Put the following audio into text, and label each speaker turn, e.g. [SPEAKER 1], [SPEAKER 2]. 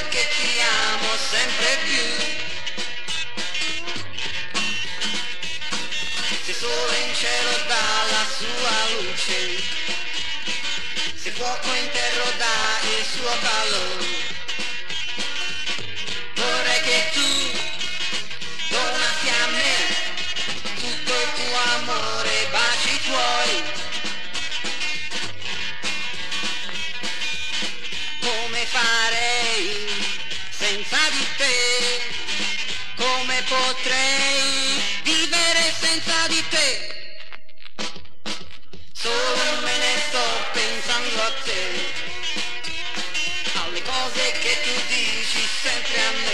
[SPEAKER 1] che ti amo sempre più. Se sole in cielo dà la sua luce, se fuoco in terra dà il suo calore, vorrei che tu donassi a me tutto il tuo amore, i baci tuoi. Come farei senza di te? Come potrei vivere senza di te? Solo me ne sto pensando a te, alle cose che tu dici sempre a me.